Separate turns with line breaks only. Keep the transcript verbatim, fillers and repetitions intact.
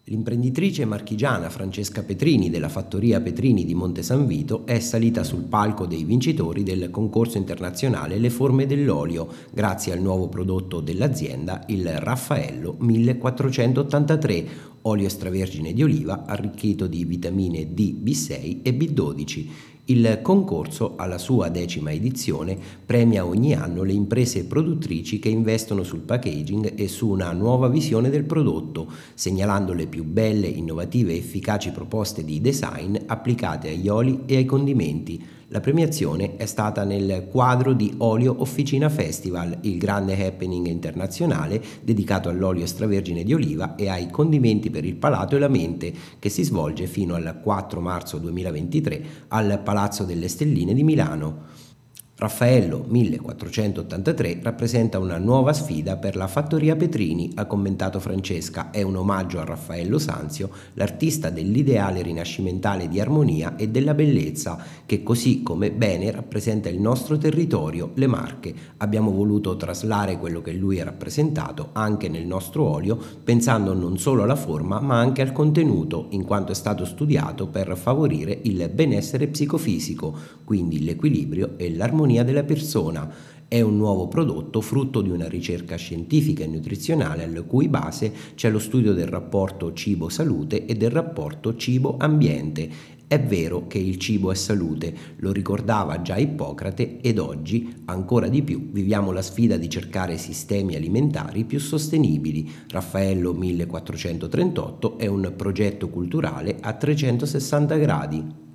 L'imprenditrice marchigiana Francesca Petrini della fattoria Petrini di Monte San Vito è salita sul palco dei vincitori del concorso internazionale Le Forme dell'Olio grazie al nuovo prodotto dell'azienda, il Raffaello millequattrocentottantatré, olio extravergine di oliva arricchito di vitamine D, B sei e B dodici. Il concorso, alla sua decima edizione, premia ogni anno le imprese produttrici che investono sul packaging e su una nuova visione del prodotto, segnalando le più belle, innovative e efficaci proposte di design applicate agli oli e ai condimenti. La premiazione è stata nel quadro di Olio Officina Festival, il grande happening internazionale dedicato all'olio extravergine di oliva e ai condimenti per il palato e la mente, che si svolge fino al quattro marzo duemilaventitré al Palazzo delle Stelline di Milano. Raffaello millequattrocentottantatré rappresenta una nuova sfida per la fattoria Petrini, ha commentato Francesca. È un omaggio a Raffaello Sanzio, l'artista dell'ideale rinascimentale di armonia e della bellezza, che così come bene rappresenta il nostro territorio, le Marche. Abbiamo voluto traslare quello che lui ha rappresentato anche nel nostro olio, pensando non solo alla forma ma anche al contenuto, in quanto è stato studiato per favorire il benessere psicofisico, quindi l'equilibrio e l'armonia della persona. È un nuovo prodotto frutto di una ricerca scientifica e nutrizionale alla cui base c'è lo studio del rapporto cibo-salute e del rapporto cibo-ambiente. È vero che il cibo è salute, lo ricordava già Ippocrate, ed oggi, ancora di più, viviamo la sfida di cercare sistemi alimentari più sostenibili. Raffaello millequattrocentotrentotto è un progetto culturale a trecentosessanta gradi.